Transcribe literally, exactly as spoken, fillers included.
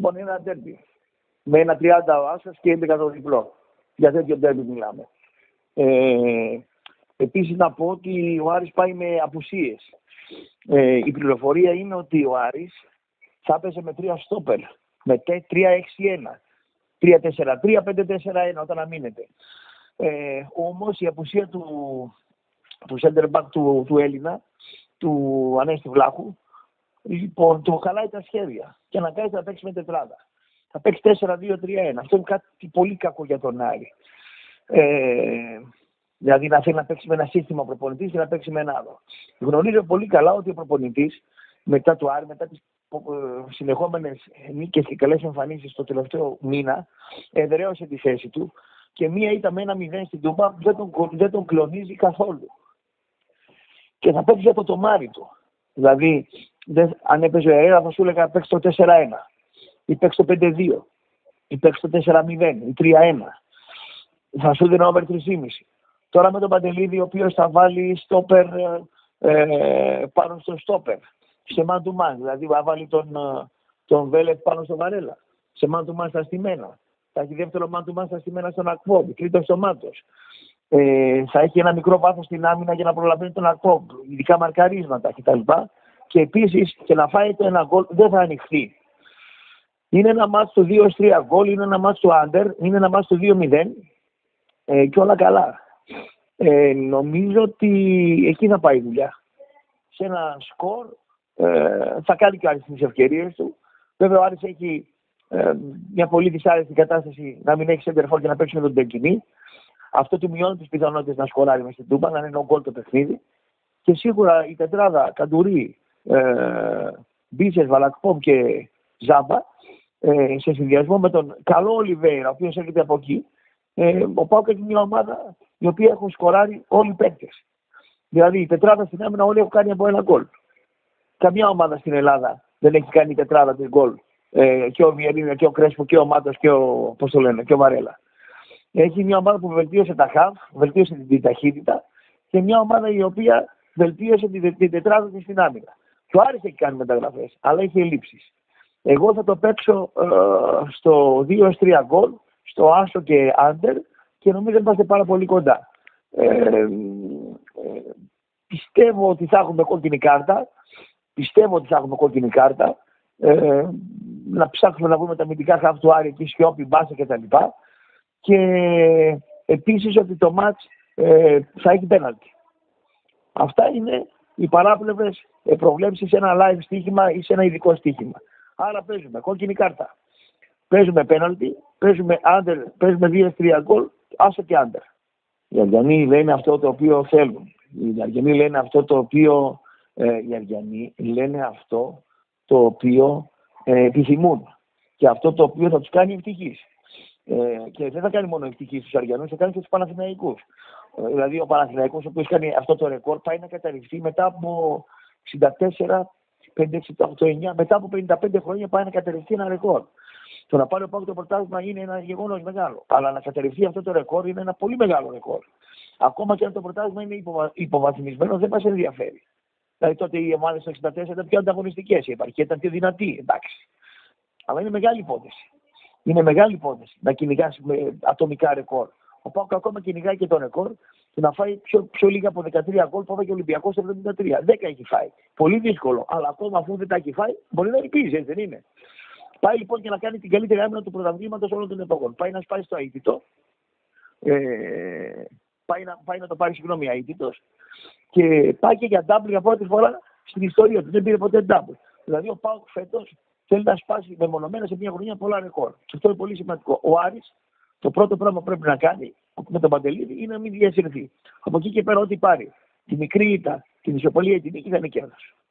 Λοιπόν, είναι ένα ντέρμπι. Με ένα τριάντα ο άσος και έντεκα το διπλό. Για τέτοιο ντέρμπι μιλάμε. Ε, επίσης να πω ότι ο Άρης πάει με απουσίες. Ε, η πληροφορία είναι ότι ο Άρης θα έπαιζε με τρία στόπερ. Με τρία έξι ένα. τρία τέσσερα τρία πέντε τέσσερα ένα όταν αμήνεται. Ε, όμως η απουσία του, του center back του, του Έλληνα, του Ανέστη Βλάχου, λοιπόν, του χαλάει τα σχέδια και αναγκάζεται να παίξει με τετράδα. Θα παίξει τέσσερα δύο τρία ένα. Αυτό είναι κάτι πολύ κακό για τον Άρη. Ε, δηλαδή να θέλει να παίξει με ένα σύστημα προπονητής και να παίξει με ένα άλλο. Γνωρίζω πολύ καλά ότι ο προπονητής μετά του Άρη, μετά τις συνεχόμενες νίκες και καλές εμφανίσεις το τελευταίο μήνα, εδραίωσε τη θέση του και μία ήττα με ένα μηδέν στην Τούμπα που δεν τον, δεν τον κλονίζει καθόλου. Και θα παίξει για το τομάρι του. Δηλαδή, δεν, αν έπαιζε ο Ερέρα θα σου έλεγα παίξει το τέσσερα ένα ή παίξει το πέντε δύο ή παίξει το τέσσερα μηδέν ή τρία ένα. Θα σου δίνει over τρία κόμμα πέντε. Τώρα με τον Παντελίδη, ο οποίος θα βάλει στόπερ ε, πάνω στο στόπερ. Σε man to man, δηλαδή θα βάλει τον, τον Βέλεφ πάνω στο Βαρέλα. Σε man to man στα στημένα. Θα έχει δεύτερο man to man στα στημένα στον Ακπόμπ, τρίτο στο Μάτος. Ε, θα έχει ένα μικρό βάθος στην άμυνα για να προλαβαίνει τον Ακπόμπ, ειδικά μαρκαρίσματα κτλ. Και επίσης και να φάει το ένα γκολ δεν θα ανοιχθεί. Είναι ένα μάτς του δύο τρία γκολ, είναι ένα μάτς του άντερ, είναι ένα μάτς του δύο μηδέν ε, και όλα καλά. Ε, νομίζω ότι εκεί θα πάει η δουλειά. Σε ένα σκορ ε, θα κάνει και τις ευκαιρίες του. Βέβαια ο Άρης έχει ε, μια πολύ δυσάρεστη κατάσταση να μην έχει σέντερφορ και να παίξει με τον Τεκινή. Αυτό του μειώνει τις πιθανότητες να σκοράρει μες στην Τούμπα, να είναι γκολ το παιχνίδι. Και σίγουρα η τετράδα Καντουρί, ε, Μπίσες, Βαλακπόμ και Ζάμπα ε, σε συνδυασμό με τον καλό Ολιβέηρα, ο οποίος έρχεται από εκεί, ε, ο ΠΑΟΚ έχει μια ομάδα η οποία έχουν σκοράρει όλοι οι παίκτες. Δηλαδή η τετράδα στην άμυνα όλοι έχουν κάνει από ένα γκολ. Καμιά ομάδα στην Ελλάδα δεν έχει κάνει η τετράδα της γκολ. Ε, και ο Βιερίνια και ο Κρέσπο και ο Μάτος και ο, πώς το λένε, και ο Βαρέλα. Έχει μια ομάδα που βελτίωσε τα χαφ, βελτίωσε την ταχύτητα και μια ομάδα η οποία βελτίωσε την, την τετράδα της στην άμυνα. Και ο Άρης έχει κάνει μεταγραφές, αλλά έχει ελλείψεις. Εγώ θα το παίξω ε, στο δύο τρία γκολ, στο άσο και άντερ και νομίζω ότι είμαστε πάρα πολύ κοντά. Ε, ε, πιστεύω ότι θα έχουμε κόκκινη κάρτα. Πιστεύω ότι θα έχουμε κόκκινη κάρτα. Ε, να ψάξουμε να βρούμε τα αμυντικά χαφ του Άρη, εκεί Σιώπη, Μπάσα κτλ. Και επίσης ότι το μάτς ε, θα έχει πέναλτι. Αυτά είναι οι παράπλευρες προβλέψεις σε ένα live στοίχημα ή σε ένα ειδικό στοίχημα. Άρα παίζουμε κόκκινη κάρτα. Παίζουμε πέναλτι, παίζουμε under, παίζουμε δύο τρία γκολ, άσο και under. Οι Αργιανοί λένε αυτό το οποίο θέλουν. Οι Αργιανοί λένε αυτό το οποίο, ε, οι Αργιανοί λένε αυτό το οποίο ε, επιθυμούν. Και αυτό το οποίο θα τους κάνει ευτυχείς. Ε, και δεν θα κάνει μόνο ευτυχείς τους Αργιανούς, θα κάνει και τους Παναθηναϊκούς. Ε, δηλαδή ο Παναθηναϊκός, ο οποίος κάνει αυτό το ρεκόρ, πάει να καταρριφθεί μετά από εξήντα τέσσερα, πέντε έξι οκτώ εννιά, μετά από πενήντα πέντε χρόνια πάει να καταρριφθεί ένα ρεκόρ. Το να πάρει ο ΠΑΟΚ το πρωτάθλημα είναι ένα γεγονός μεγάλο. Αλλά να καταρριφθεί αυτό το ρεκόρ είναι ένα πολύ μεγάλο ρεκόρ. Ακόμα και αν το πρωτάθλημα είναι υποβα... υποβαθμισμένο, δεν μας ενδιαφέρει. Δηλαδή τότε οι ομάδες του εξήντα τέσσερα ήταν πιο ανταγωνιστικές, η επαρχία ήταν πιο δυνατή, εντάξει. Αλλά είναι μεγάλη υπόθεση. Είναι μεγάλη υπόθεση να κυνηγάς με ατομικά ρεκόρ. Ο ΠΑΟΚ ακόμα κυνηγάει και το ρεκόρ και να φάει πιο, πιο λίγα από δεκατρία γκολ που έφαγε ο Ολυμπιακός εβδομήντα τρία. δέκα έχει φάει. Πολύ δύσκολο. Αλλά ακόμα αφού δεν τα έχει φάει, μπορεί να ελπίζει, δεν είναι. Πάει λοιπόν και να κάνει την καλύτερη άμυνα του πρωταθλήματος όλων των εποχών. Πάει να σπάσει το αίτητο. Ε, πάει, να, πάει να το πάρει συγγνώμη αίτητος. Και πάει και για double για πρώτη φορά στην ιστορία του. Δεν πήρε ποτέ double. Δηλαδή ο ΠΑΟΚ φέτος θέλει να σπάσει μεμονωμένα σε μια χρονιά πολλά ρεκόρ. Και αυτό είναι πολύ σημαντικό. Ο Άρης το πρώτο πράγμα που πρέπει να κάνει με τον Παντελίδη είναι να μην διασυρθεί. Από εκεί και πέρα ό,τι πάρει. Τη μικρή ήττα, την ισοπαλία, την νίκη θα είναι κέρδος.